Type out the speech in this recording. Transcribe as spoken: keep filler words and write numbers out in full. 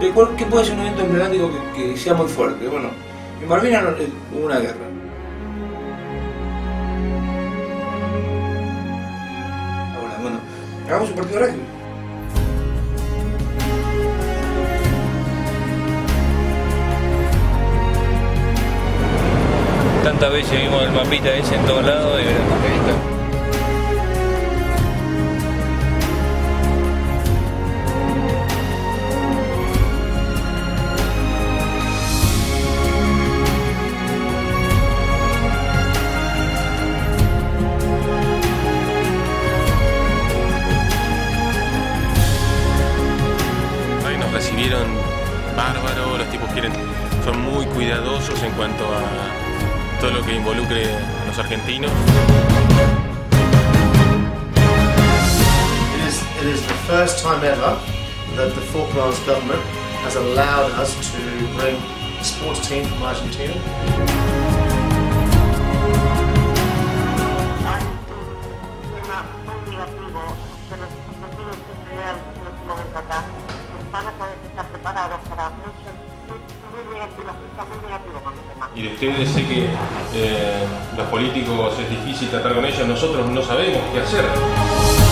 ¿De cuál, ¿Qué puede ser un evento emblemático que, que sea muy fuerte? Bueno, en Malvinas no, hubo una guerra. Ahora, bueno, hagamos un partido de rugby. Tantas veces vimos el mapita ese en todos lados y veremos que ahí está. Ahí nos recibieron bárbaro, los tipos quieren, son muy cuidadosos en cuanto a todo lo que involucre a los argentinos. It is, it is the first time ever that the Falklands government has allowed us to bring a sports team from Argentina. Y de ustedes sé que eh, los políticos es difícil tratar con ellos, nosotros no sabemos qué hacer.